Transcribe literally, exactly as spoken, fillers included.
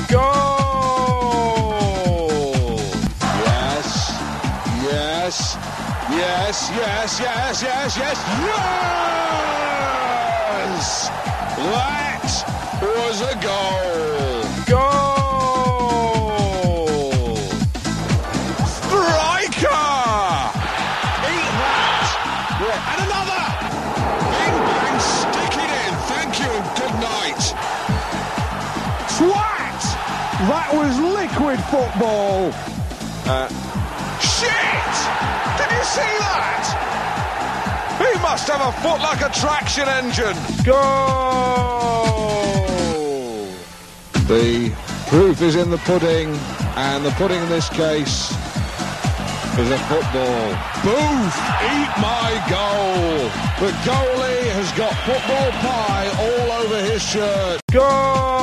Goal! Yes, yes, yes, yes, yes, yes, yes, yes! That was a goal! Goal! Striker! Eat that! Yeah. And another! Bing bang, stick it in! Thank you and good night! Twat! That was liquid football! Uh, shit! Did you see that? He must have a foot like a traction engine! Goal! The proof is in the pudding, and the pudding in this case is a football. Booth! Eat my goal! The goalie has got football pie all over his shirt. Goal!